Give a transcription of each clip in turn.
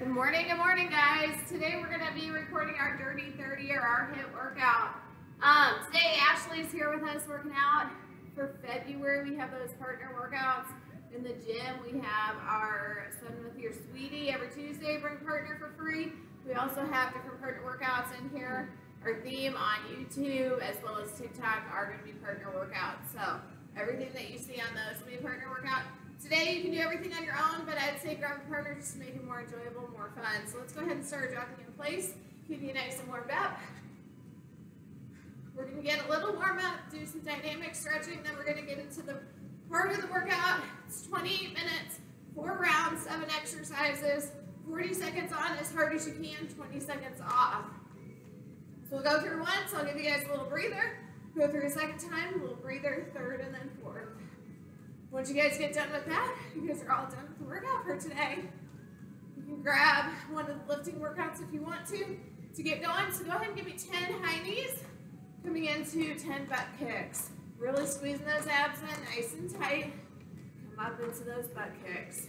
Good morning, guys. Today we're going to be recording our Dirty 30 or our HIIT workout. Today Ashley's here with us working out. For February, we have those partner workouts. In the gym, we have our Swim with Your Sweetie every Tuesday, bring partner for free. We also have different partner workouts in here. Our theme on YouTube as well as TikTok are going to be partner workouts. So everything that you see on those will be a partner workout. Today you can do everything on your own, but I'd say grab a partner just to make it more enjoyable, more fun. So let's go ahead and start dropping in place. Keep you nice and warmed up. We're going to get a little warm up, do some dynamic stretching, then we're going to get into the part of the workout. It's 28 minutes, 4 rounds, 7 exercises, 40 seconds on as hard as you can, 20 seconds off. So we'll go through once, I'll give you guys a little breather, go through a second time, a little breather, third, and then fourth. Once you guys get done with that, you guys are all done with the workout for today. You can grab one of the lifting workouts if you want to get going. So go ahead and give me 10 high knees, coming into 10 butt kicks. Really squeezing those abs in nice and tight. Come up into those butt kicks.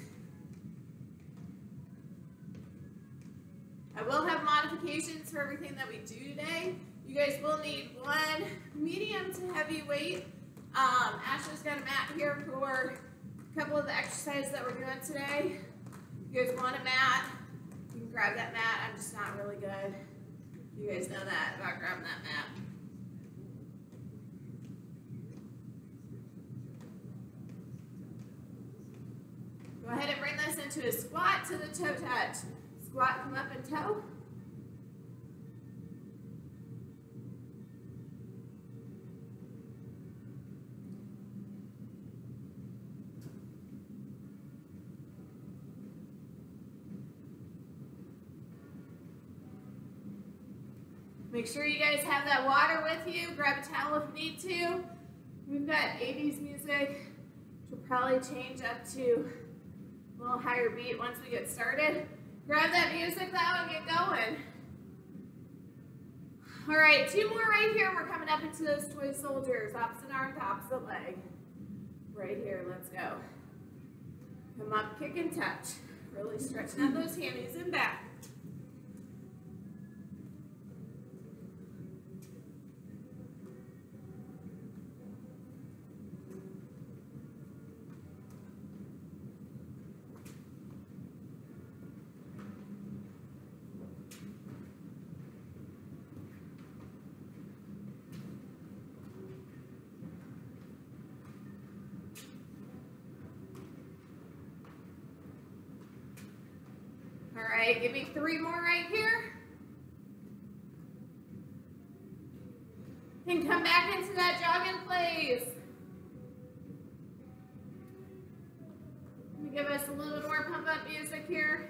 I will have modifications for everything that we do today. You guys will need one medium to heavy weight. Ashley's got a mat here for a couple of the exercises that we're doing today. If you guys want a mat, you can grab that mat. I'm just not really good. You guys know that about grabbing that mat. Go ahead and bring this into a squat to the toe touch. Squat, come up and toe. Make sure you guys have that water with you. Grab a towel if you need to. We've got 80s music, which will probably change up to a little higher beat once we get started. Grab that music though and get going. All right, 2 more right here. We're coming up into those toy soldiers. Opposite arm to opposite leg. Right here, let's go. Come up, kick and touch. Really stretching out those hammies and back. All right, give me 3 more right here. And come back into that jog in place. Let me give us a little bit more pump up music here.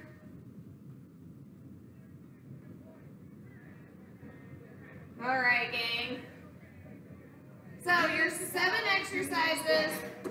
All right, gang. So your 7 exercises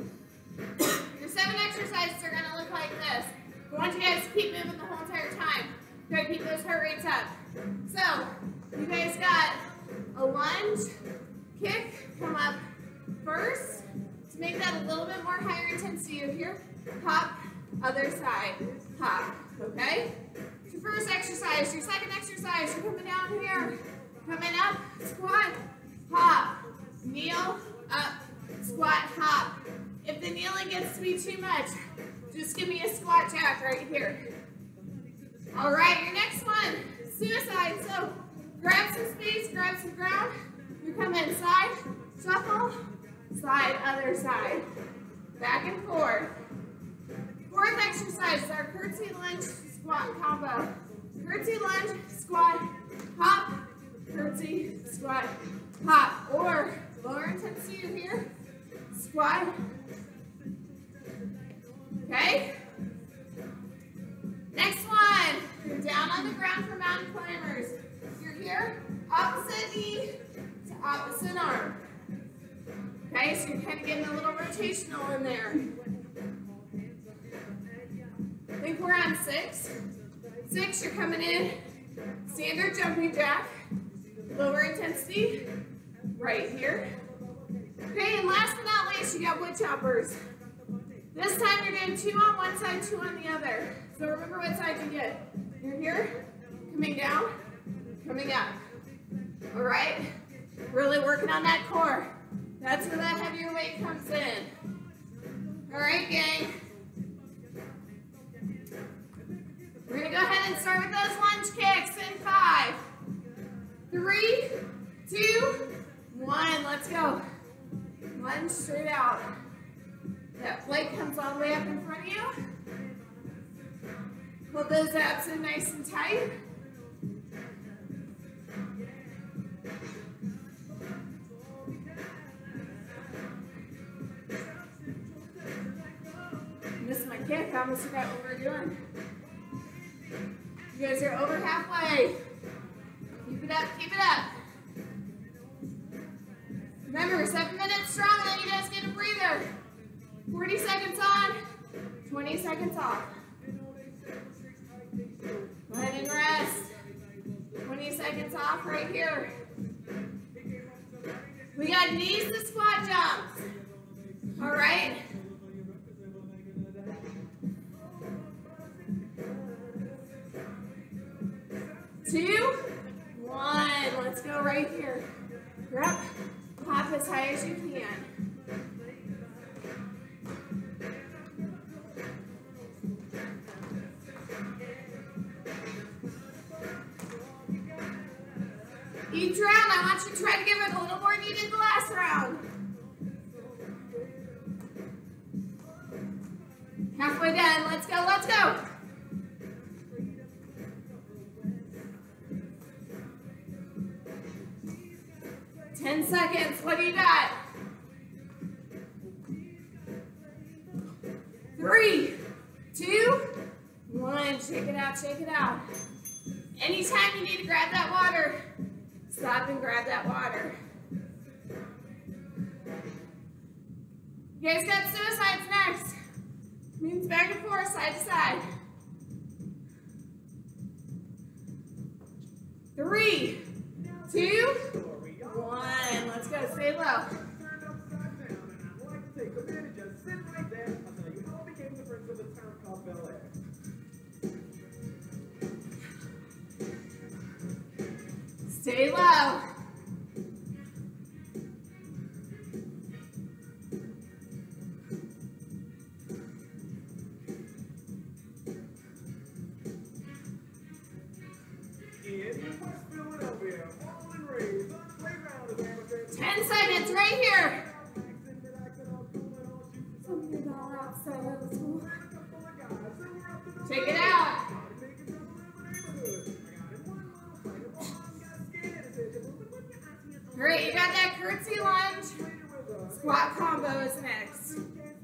are gonna look like this. I want you guys to keep moving the whole entire time. Try to keep those heart rates up. So, you guys got a lunge, kick, come up first. To make that a little bit more higher intensity here, hop, other side, hop, okay? Your first exercise, your second exercise, you're coming down here, coming up, squat, hop, kneel, up, squat, hop. If the kneeling gets to be too much, just give me a squat jack right here. All right, your next one, suicide. So grab some space, grab some ground. You're coming side, shuffle, side, other side. Back and forth. 4th exercise is our curtsy lunge squat combo. Curtsy lunge, squat, hop, curtsy, squat, hop. Or lower intensity here, squat. Okay? Next one, you're down on the ground for mountain climbers. You're here, opposite knee to opposite arm. Okay, so you're kind of getting a little rotational in there. I think we're on 6. 6, you're coming in, standard jumping jack, lower intensity, right here. Okay, and last but not least, you got wood choppers. This time you're doing 2 on one side, 2 on the other. So remember what side you get. You're here, coming down, coming up. All right? Really working on that core. That's where that heavier weight comes in. All right, gang. We're going to go ahead and start with those lunge kicks in 5, 3, 2, 1. Let's go. Lunge straight out. That plate comes all the way up in front of you. Hold those abs in nice and tight. Missed my kick. I almost forgot what we were doing. You guys are over halfway. Keep it up, keep it up. Remember, 7 minutes strong, and then you guys get a breather. 40 seconds on, 20 seconds off. Go ahead and rest. 20 seconds off right here. We got knees to squat jumps. All right? Two, one. Let's go right here. Grab, pop as high as you can. Each round, I want you to try to give it a little more than you did the last round. Halfway done. Let's go, let's go. Ten seconds. What do you got? 3, 2, 1. Shake it out, shake it out. Anytime you need to grab that water, stop and grab that water. You guys got suicides next. Means back and forth, side to side. 3, 2, 1. Let's go. Stay low. Stay low. Right here. Check it out. Great, you got that curtsy lunge. Squat combo is next.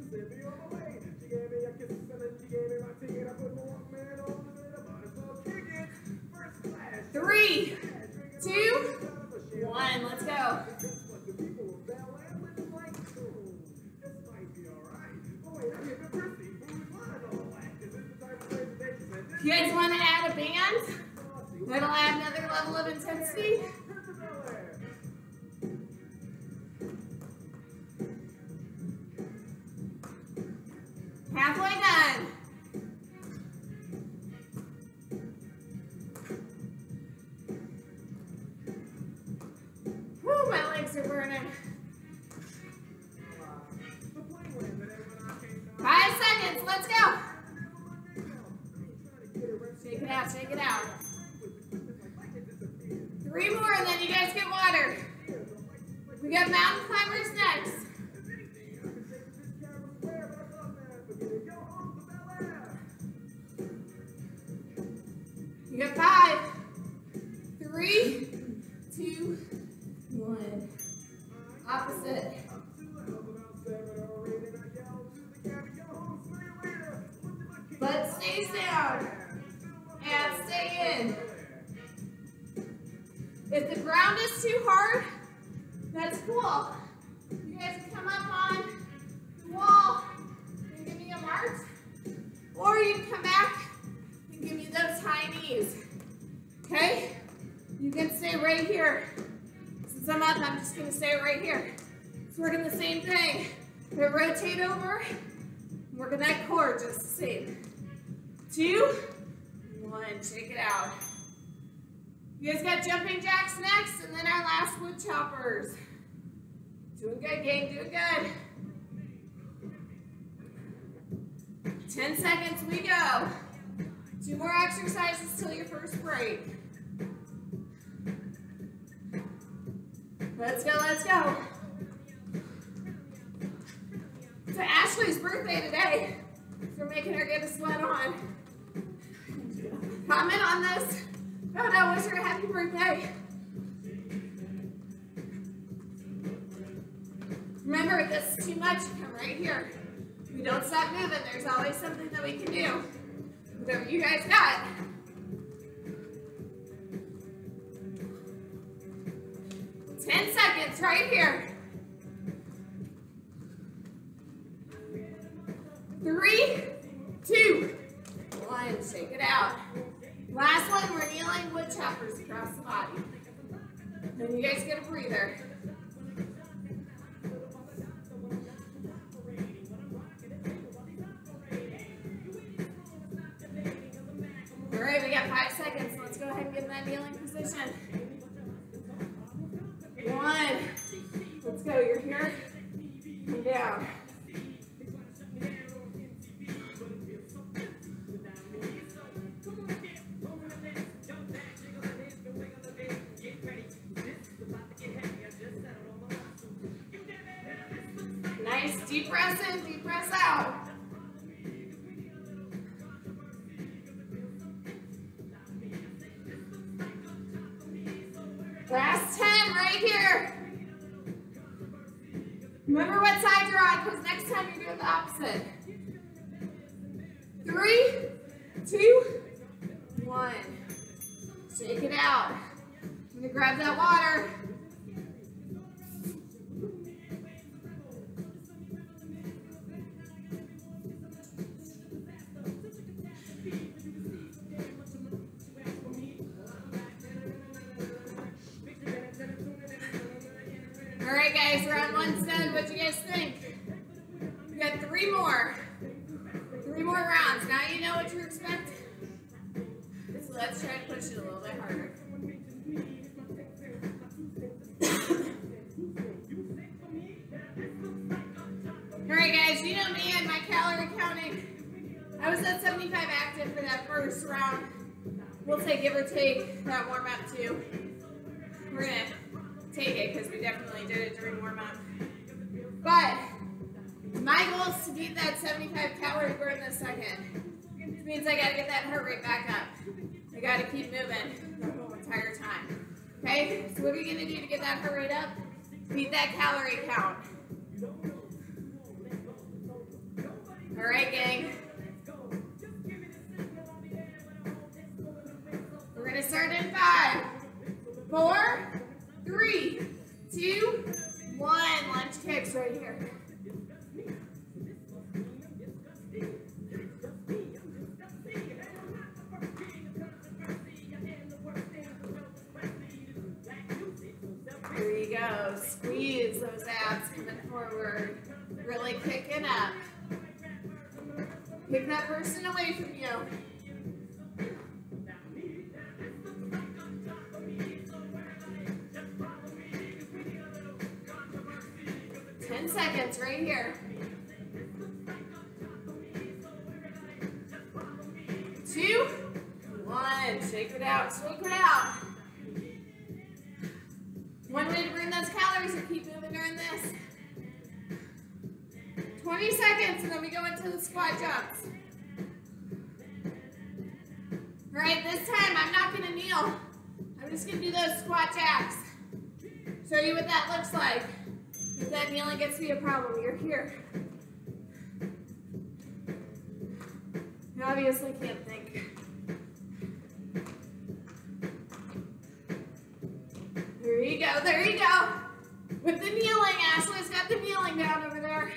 3, 2, 1. Let's go. If you guys want to add a band, that'll add another level of intensity. Halfway done. Woo, my legs are burning. 5 seconds, let's go. Shake it out, shake it out. 3 more, and then you guys get water. We got mountain climbers next. You got 5, 3, 2, 1. Opposite. Butt stays down. And stay in. If the ground is too hard, that's cool. You guys can come up on the wall and give me a march. Or you can come back and give me those high knees. Okay? You can stay right here. Since I'm up, I'm just going to stay right here. It's working the same thing. But rotate over. Working that core just the same. 2, 1, shake it out. You guys got jumping jacks next, and then our last wood choppers. Doing good, gang, doing good. 10 seconds, we go. 2 more exercises till your first break. Let's go, let's go. It's Ashley's birthday today, so we're making her get a sweat on. Comment on this. Oh no, wish her a happy birthday. Remember, if this is too much, come right here. We don't stop moving. There's always something that we can do. Whatever you guys got. Seconds right here. 3, 2, 1. Shake it out. Last one, we're kneeling wood choppers across the body. Then you guys get a breather. All right, we got 5 seconds. Let's go ahead and get in that kneeling position. 1. Let's go. You're here and down. Nice. Deep breaths in, deep breaths out. Last 10 right here. Remember what side you're on, because next time you're doing the opposite. 3, 2, 1. Shake it out. I'm going to grab that water. All right, guys, round 1's done. What do you guys think? We got 3 more. 3 more rounds. Now you know what to expect. So let's try to push it a little bit harder. All right, guys, you know me and my calorie counting. I was at 75 active for that first round. We'll say give or take that warm up too. We're gonna take it because we definitely did it during warm up. But my goal is to beat that 75 calorie burn this second. Which means I gotta get that heart rate back up. I gotta keep moving the whole entire time. Okay, so what are you gonna do to get that heart rate up? Beat that calorie count. All right, gang. We're gonna start in 5, 4, 3, 2, 1. Lunge kicks right here. There you go. Squeeze those abs coming forward. Really kicking up. Pick that person away from you. 10 seconds right here. 2, 1. Shake it out. Shake it out. One way to burn those calories is keep moving during this. 20 seconds, and then we go into the squat jumps. All right, this time I'm not going to kneel. I'm just going to do those squat jacks. Show you what that looks like. If that kneeling gets to be a problem, you're here. You obviously can't think. There you go, there you go. With the kneeling, Ashley's got the kneeling down over there.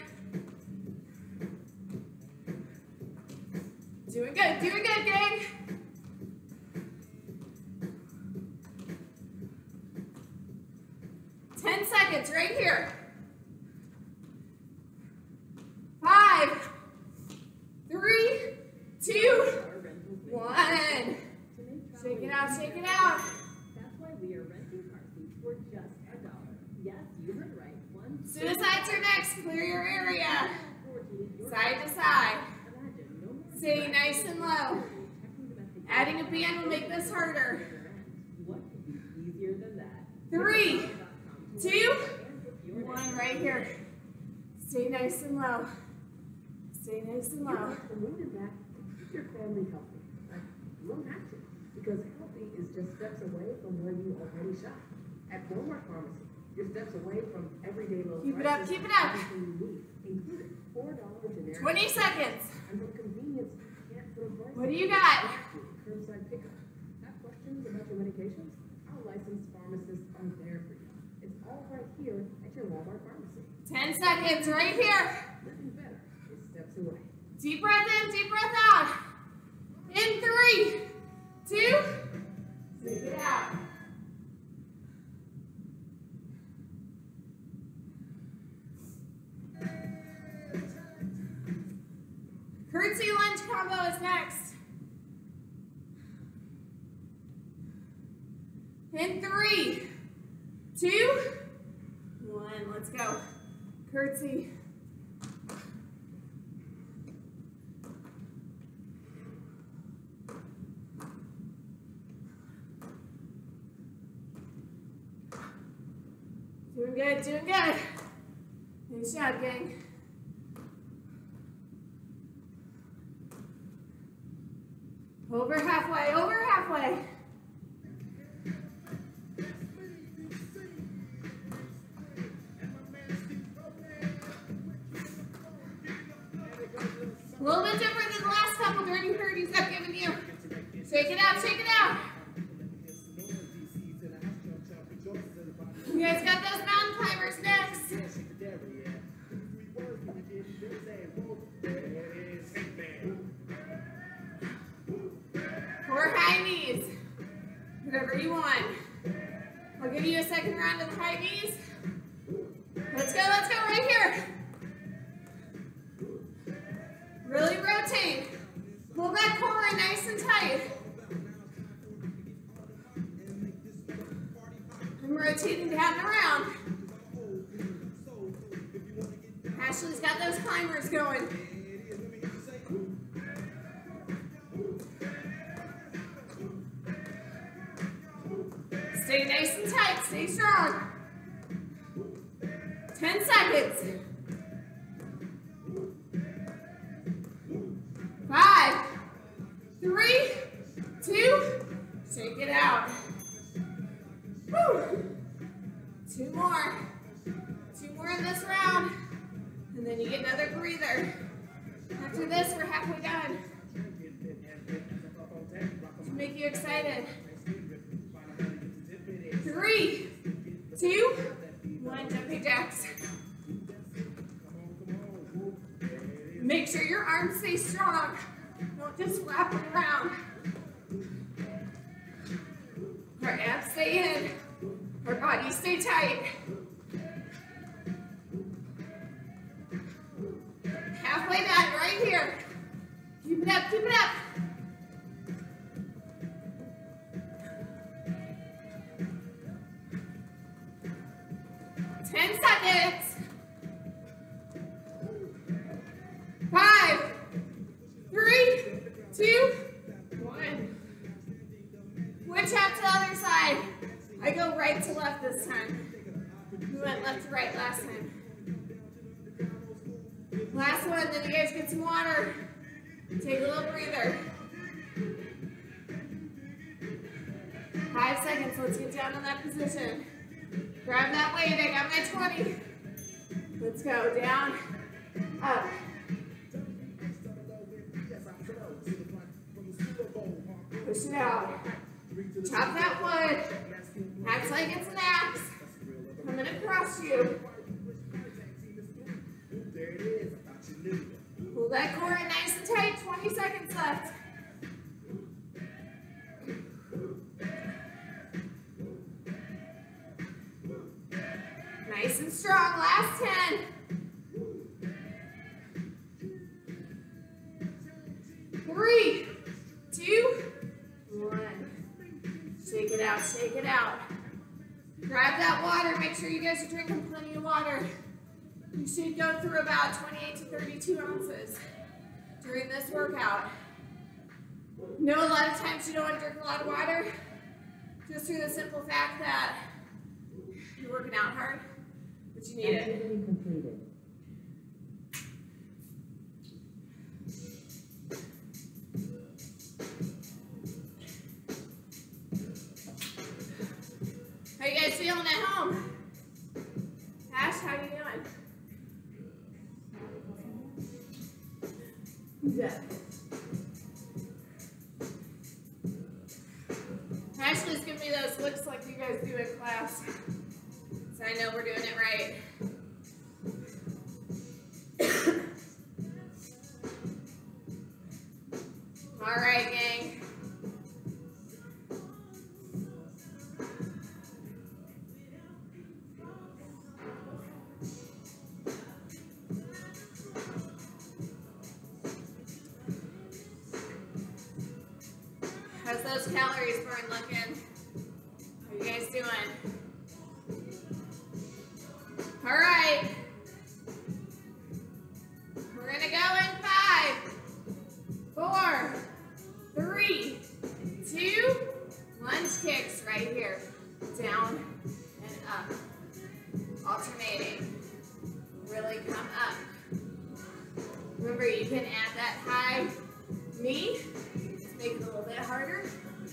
Doing good, gang. Ten seconds right here. 5, 1. Shake it out, shake it out. That's why we are renting car seats for just $1. Yes, you heard right. Suicides are next. Clear your area. Side to side. Stay nice and low. Adding a band will make this harder. What could be easier than that? 3, 2, 1. Right here. Stay nice and low. Stay nice and low. The moon is back. Keep your family healthy. You don't have to, because healthy is just steps away from where you already shop. At Walmart Pharmacy, you're steps away from everyday low Keep it up, prices. keep it up. Everything you need, including $4 generic. 20 seconds. And from convenience, you can't put a price. What do you got? Curbside pickup. Have questions about your medications? Our licensed pharmacists are there for you. It's all right here at your Walmart Pharmacy. 10 seconds. Right here. Living better is steps away. Deep breath in, deep breath out. In 3, 2, take it out. Curtsy lunge combo is next. In 3, 2, 1. Let's go. Curtsy. Doing good, doing good. Nice job, gang. Over halfway, over halfway. A little bit different than the last couple dirty 30s I've given you. Shake it out, shake it out. You guys got those mountain climbers next. Or high knees. Whatever you want. I'll give you a second round of the high knees. Let's go right here. Really rotate. Pull that core in nice and tight. I'm rotating down and around. Ashley's got those climbers going. Stay nice and tight, stay strong. 10 seconds. 5, 3, 2, shake it out. Woo. 2 more. 2 more in this round. And then you get another breather. After this, we're halfway done. To make you excited. 3, 2, 1, jumping jacks. Make sure your arms stay strong. Don't just flap them around. Our abs stay in. Our bodies stay tight. Halfway done, right here. Keep it up, keep it up. Seconds. 5, 3, 2, 1. Switch out to the other side. I go right to left this time. We went left to right last time. Last one, then you guys get some water. Take a little breather. 5 seconds, let's get down in that position. Grab that weight, I got my 20. Let's go, down, up. Push it out. Chop that wood. Act like it's an axe. Coming across you. Pull that core in nice and tight, 20 seconds left. Nice and strong, last 10. 3, 2, 1. Shake it out, shake it out. Grab that water. Make sure you guys are drinking plenty of water. You should go through about 28 to 32 ounces during this workout. Know a lot of times you don't want to drink a lot of water just through the simple fact that you're working out hard, but you need it. Activity completed. How you guys feeling at home? Ash, how you doing? Good. Ashley's giving me those looks like you guys do in class, so I know we're doing it right. All right, gang. How's those calories burn looking? How you guys doing? All right. We're gonna go in 5, 4, 3, 2, lunge kicks right here. Down and up. Alternating. Really come up. Remember, you can add that high knee. Make it a little bit harder.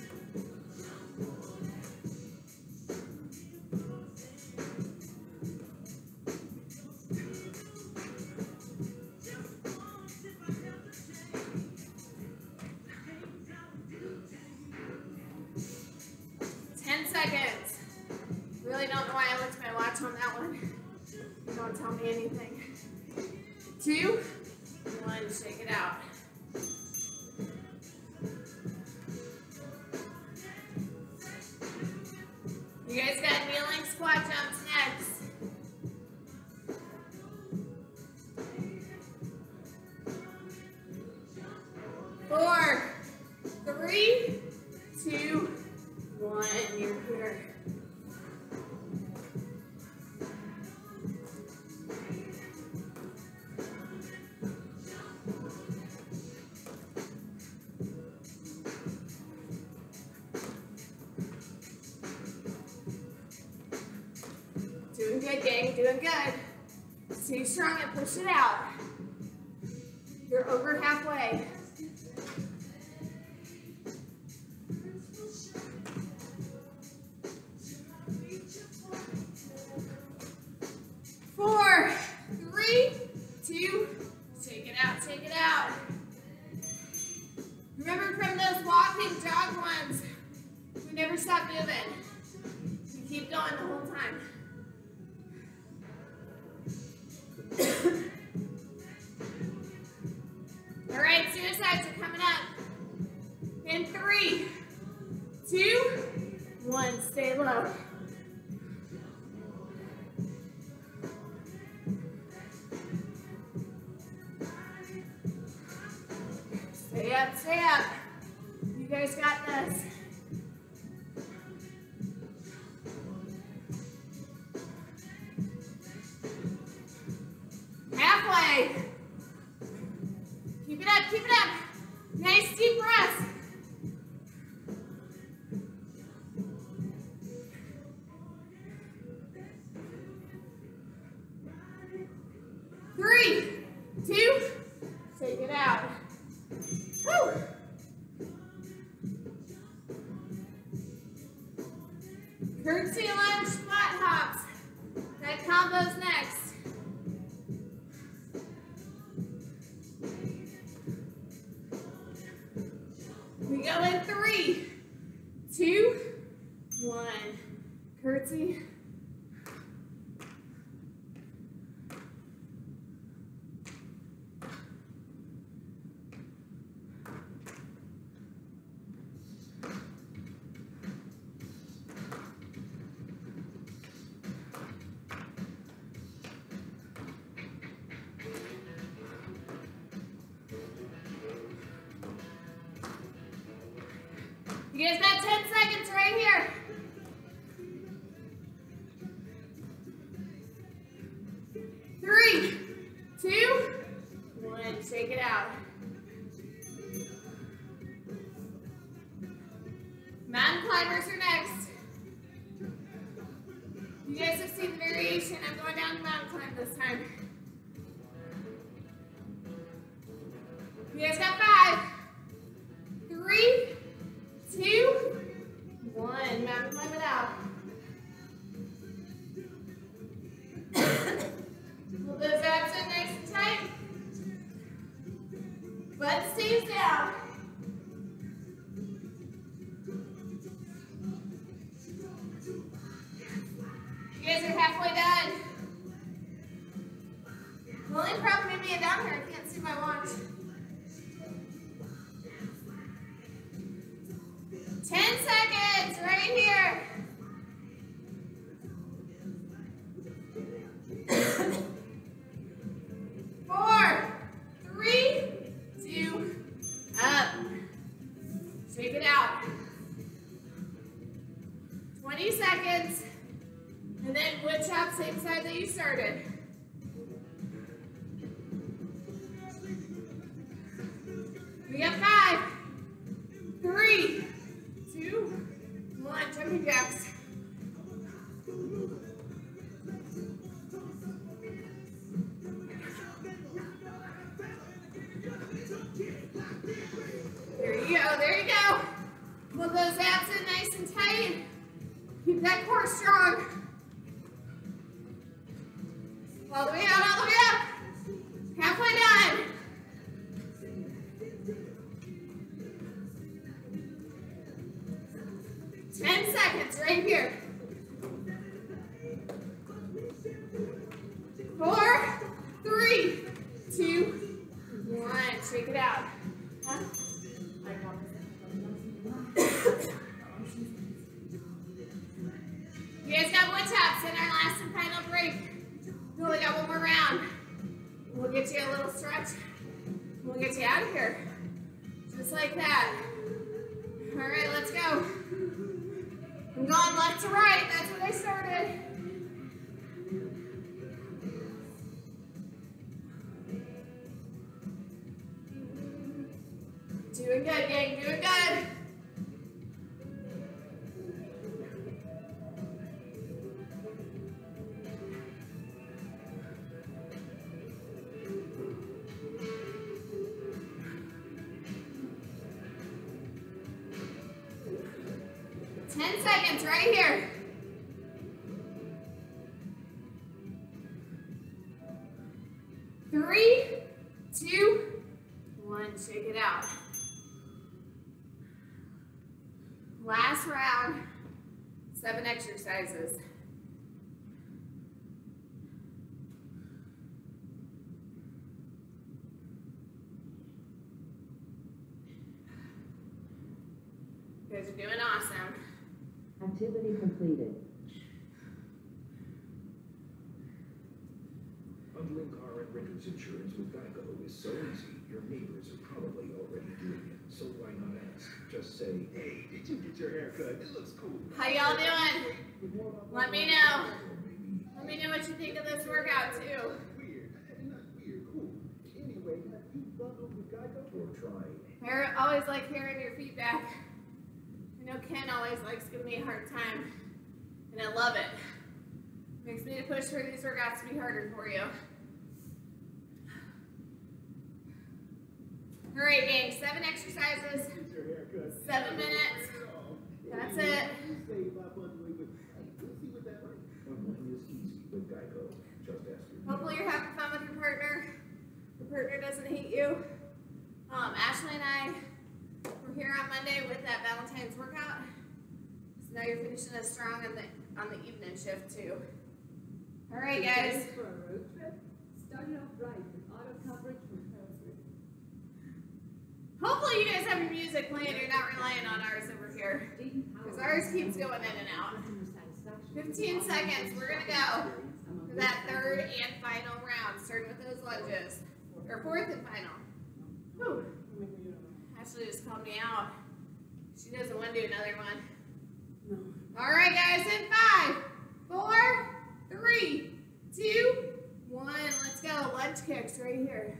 Seconds. Really don't know why I looked at my watch on that one. You don't tell me anything. 2, 1, shake it out. You guys got kneeling squat jumps next. Four, 3, 2, 1, you're here. Doing good, gang, doing good. Stay strong and push it out. You're over halfway. Four, 3, 2, shake it out, shake it out. Remember from those walking jog ones, we never stop moving. We keep going the whole time. All right, suicides are coming up. In 3, 2, 1, stay low. Stay up, stay up. You guys got this. Halfway. Keep it up, keep it up. Nice deep breath. Three, 2, shake it out. Woo. Curtsy lunge squat hops. That combo's next. We go in 3, 2, 1. Curtsy. You You guys got 10 seconds right here. 3, 2, 1. Shake it out. Mountain climbers are next. You guys have seen the variation. I'm going down the mountain climb this time. You guys got 5, 3, 2, 1. Mountain climb it out. Pull those abs in nice and tight. Butt stays down. You guys are halfway done. The only problem with being down here, I can't see my watch. 10 seconds right here. 4, 3, 2, up. Shake it out. 20 seconds. And then wood chop, same side that you started. We got 5, 3, 2, 1. Jumping jacks. There you go, there you go. Pull those abs in nice and tight. Keep that core strong. All the way out, all the way up. Halfway done. Ten seconds right here. 4, 3, 2, 1. Shake it out. Huh? You guys got wood chops in our last and final break. We only got one more round. We'll get you a little stretch. We'll get you out of here. Just like that. All right, let's go. I'm going left to right. That's what I started. Doing good, gang. Doing good. Right here. 3, 2, 1. Shake it out. Last round. 7 exercises. You guys are doing awesome. Activity completed. Bundling car and renter's insurance with Geico is so easy, your neighbors are probably already doing it. So why not ask? Just say, hey, did you get your hair cut? It looks cool. How y'all doing? Let me know. Let me know what you think of this workout too. Weird. Not weird, cool. Anyway, have you bundled with Geico or tried? I always like hearing your feedback. I know Ken always likes giving me a hard time, and I love it. Makes me to push for these workouts to be harder for you. All right, gang, 7 exercises, 7 minutes. That's it. Bundling is easy with Geico. Just ask your Hopefully you're having fun with your partner. Your partner doesn't hate you. Ashley and I were here on Monday with that Valentine's workout. So now you're finishing us strong on the evening shift too. All right, guys. For a road trip, started off right with auto coverage from Coast. Hopefully you guys have your music playing. You're not relying on ours over here. Because ours keeps going in and out. 15 seconds. We're going to go for that 3rd and final round. Starting with those lunges. Or 4th and final. Whew. Ashley just called me out. She doesn't win want to do another one? No. All right, guys, in 5, 4, 3, 2, 1. Let's go. Lunge kicks right here.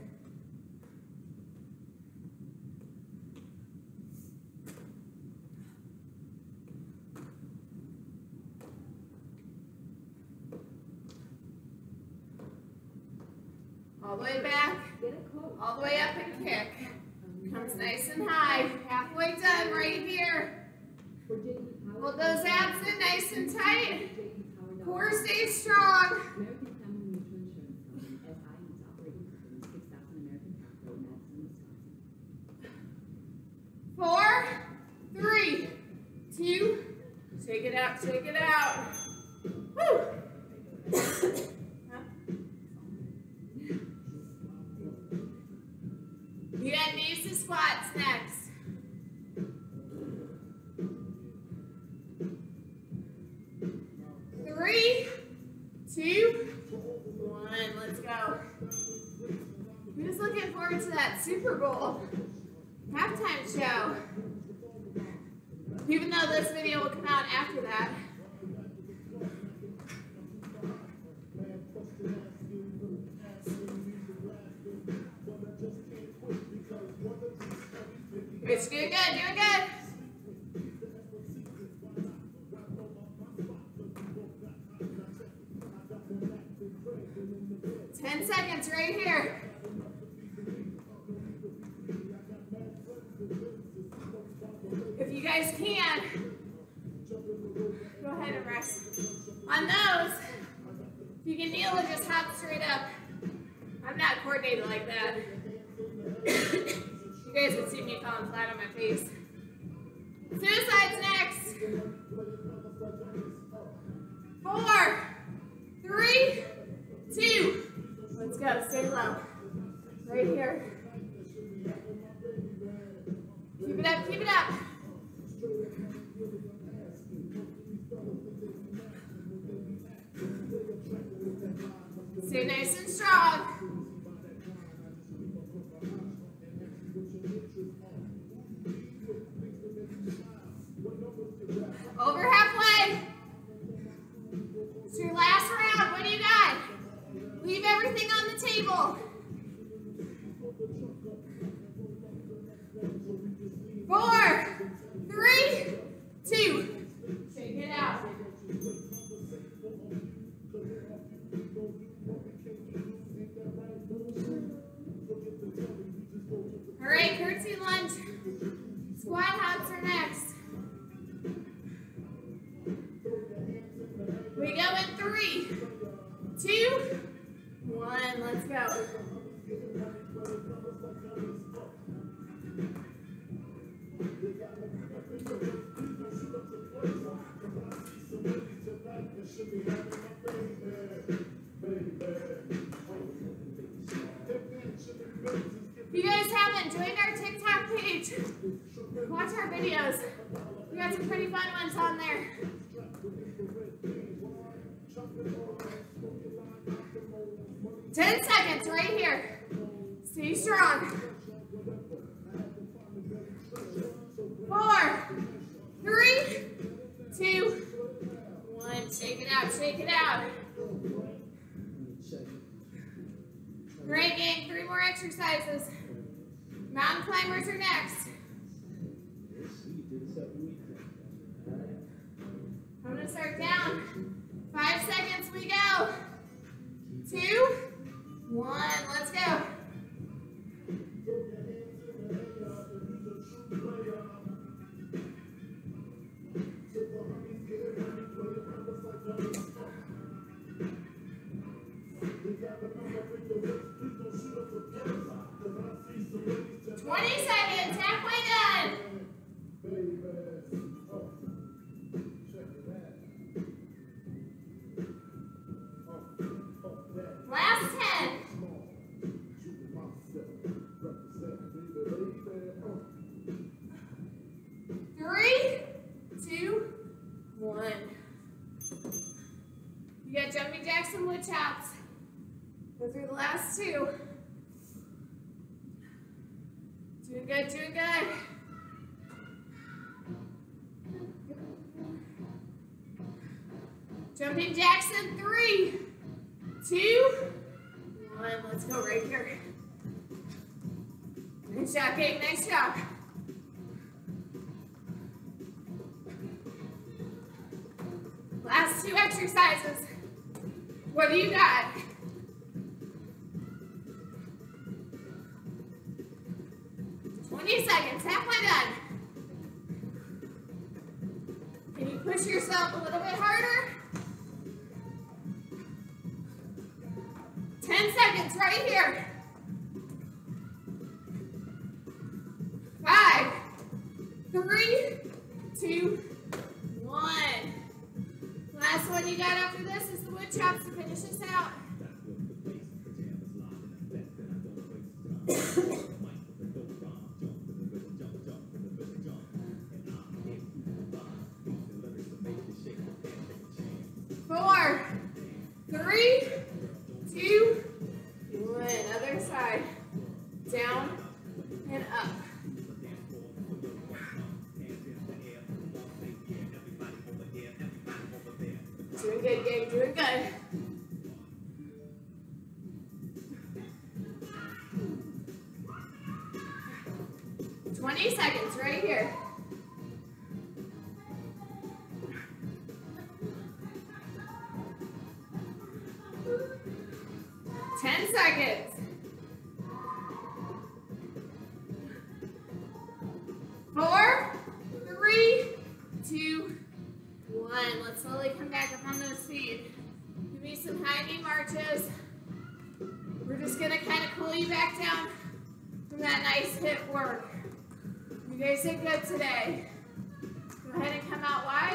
All the way back, Get it close. all the way up and kick. Comes nice and high. Halfway done right here. Hold those abs in nice and tight. Core stays strong. American Family Mutual Insurance Company, FI, is operating company, 6,000 American Capital, Madison, Wisconsin. 4, 3, 2. Shake it out, shake it out. Woo! You got knees to squats next. 3, 2, 1. Let's go. Who's looking forward to that Super Bowl halftime show? Even though this video will come out after that. It's doing good, doing good. Ten seconds right here. If you guys can, go ahead and rest. On those, if you can kneel and just hop straight up. I'm not coordinated like that. You guys would see me falling flat on my face. Suicide's next. 4, 3, 2. Let's go. Stay low. Right here. Keep it up. Keep it up. Stay nice and strong. Over halfway. It's your last round. What do you got? Leave everything on the table. 4, 3, 2. Shake it out. All right, curtsy lunge. Squat hops are next. We go in 3, 2, 1. Let's go. If you guys haven't joined our TikTok page, watch our videos. We got some pretty fun ones on there. 10 seconds right here. Stay strong. 4, 3, 2, 1. Shake it out, shake it out. Great, gang. 3 more exercises. Mountain climbers are next. I'm going to start down. 5 seconds, we go. 2, 1, let's go. Last 10. 3, 2, 1. You got jumping jacks and wood chops. Those are the last 2. Doing good, doing good. Jumping jacks in 3, 2, 1. Let's go right here. Nice job, Gabe. Nice job. Last 2 exercises. What do you got? Seconds, halfway done. Can you push yourself a little bit harder? 10 seconds right here. 5, 3, 2, 1. Last one you got after this is the wood chops to finish this out. Doing good, Gabe, doing good. $20 seconds right here. $10 seconds. 4, 3, 2, 1. Let's slowly come back up on those feet. Give me some high knee marches. We're just gonna kind of cool you back down from that nice hip work. You guys did good today. Go ahead and come out wide.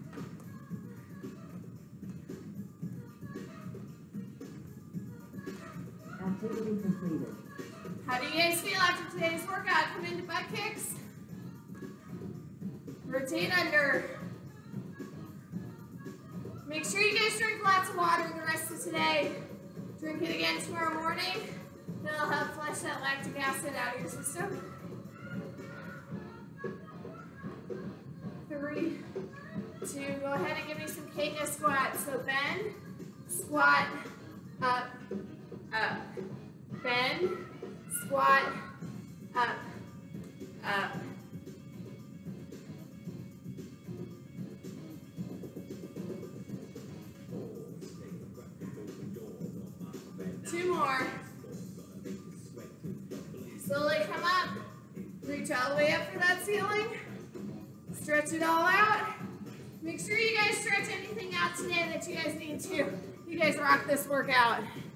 Activity completed. How do you guys feel after today's workout? Come into butt kicks. Rotate under. Make sure you guys drink lots of water the rest of today. Drink it again tomorrow morning. That'll help flush that lactic acid out of your system. 3, 2, go ahead and give me some Kegel squats. So bend, squat, up, up. Bend, squat, up, up. Two more. Slowly come up. Reach all the way up for that ceiling. Stretch it all out. Make sure you guys stretch anything out today that you guys need to. You guys rock this workout.